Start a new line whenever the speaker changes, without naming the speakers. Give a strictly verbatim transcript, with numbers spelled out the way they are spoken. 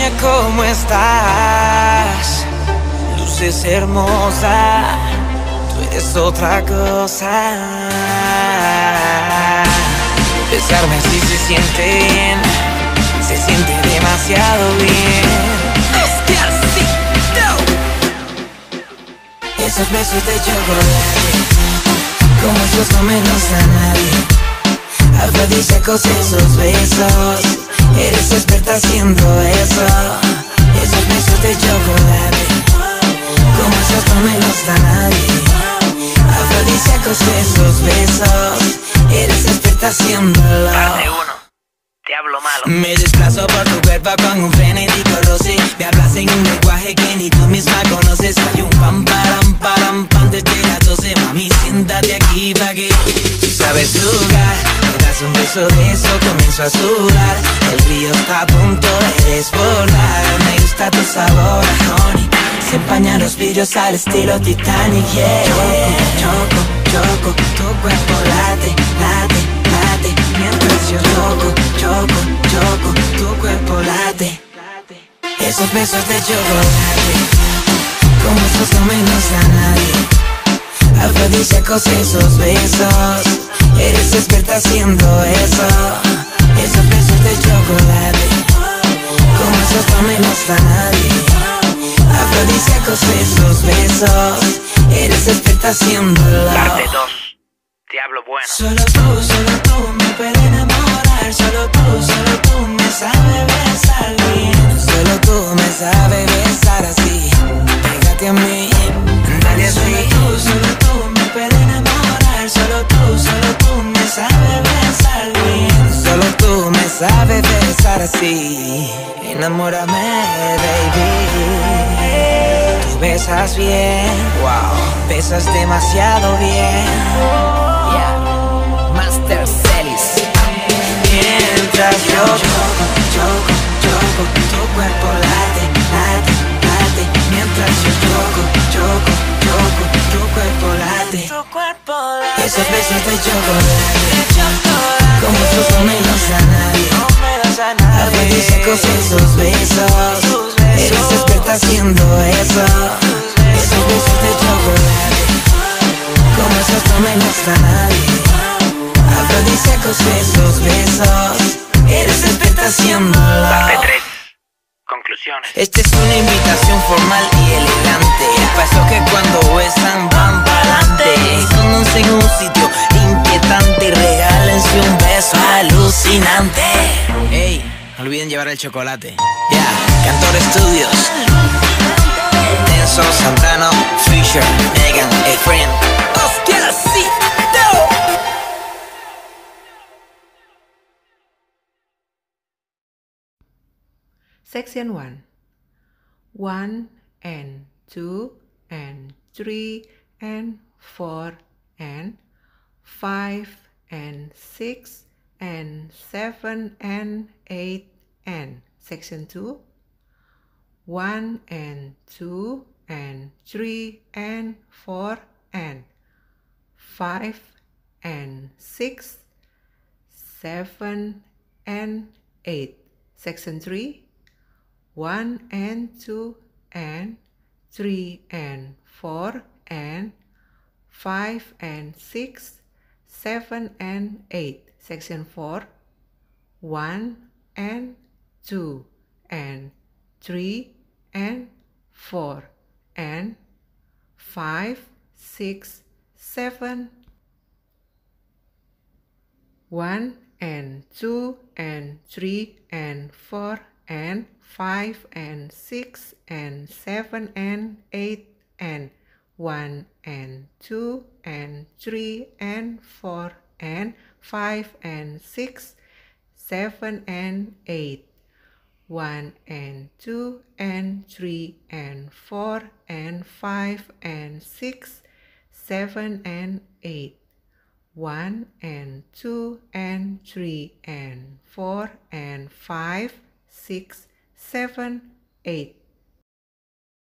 niña, ¿cómo estás? Luces hermosa, tú eres otra cosa. Besarme así se siente bien, se siente demasiado bien. Esos besos de chocolate, como esos no me los da nadie. Afrodisíacos esos besos, eres experta haciendo eso. Esos besos de chocolate, como esos no me los da nadie. Afrodisíacos esos besos, eres experta haciéndolo.
Parte uno. Te hablo malo.
Me desplazo por tu cuerpo con un frenético roce. Me hablas en un lenguaje que ni tú misma conoces. Hay un pam, param, param, pam desde las doce. Mami, siéntate aquí pa' que tú sabes jugar. Me das un beso de eso, comienzo a sudar. El río está a punto de desbordar. Me gusta tu sabor, honey. Se empañan los vidrios al estilo Titanic, yeah. Choco, choco, choco, tu cuerpo late, late, late. Mientras yo choco, choco, choco, tu cuerpo late. Esos besos de chocolate, como esos no me los da nadie. Afrodisíacos esos besos, eres experta haciendo eso. Esos besos de chocolate, como esos no me los da nadie. Afrodisíacos esos besos, eres experta haciéndolo.
Parte dos. Te hablo bueno.
Solo tú, solo tú me puedes enamorar. Solo tú, solo tú me sabes besar bien. Solo tú me sabes besar así. Pégate a mí, dale así. Solo tú, solo tú me puedes enamorar. Solo tú, solo tú me sabes besar bien. Solo tú me sabes besar así. Enamórame, baby. Tú besas bien, wow, besas demasiado bien. Yeah, Master Celis. Mientras yo choco, choco, choco, tu cuerpo late, late, late. Mientras yo choco, choco, choco, tu cuerpo late. Tu cuerpo late. Esos besos de chocolate, como esos no me los da nadie. Afrodisíacos esos besos, eres experta haciendo eso. Esos besos de chocolate, como esos no me los da nadie. Afrodisíacos esos besos, eres experta haciéndolo.
Parte tres. Conclusiones.
Esta es una invitación formal y elegante. Pasó que cuando besan van pa'lante. Conocen un sitio inquietante y regálense un beso alucinante. Ey, no olviden llevar el chocolate. Ya, yeah. Cantor Studios, Denso, Santano, Fisher, Megan, Efren. ¡Oscarcito!
Section one. One and two and three and four and five and six and seven and eight and section two. One and two and three and four and five and six, seven and eight. Section three. One and two and three and four and five and six, seven and eight. Section four. One and two and three and four and five, six, seven. One and two and three and four and five and six and seven and eight and one and two and three and four and five and six, seven and eight. One and two and three and four and five and six, seven and eight. One and two and three and four and five, six, seven, eight.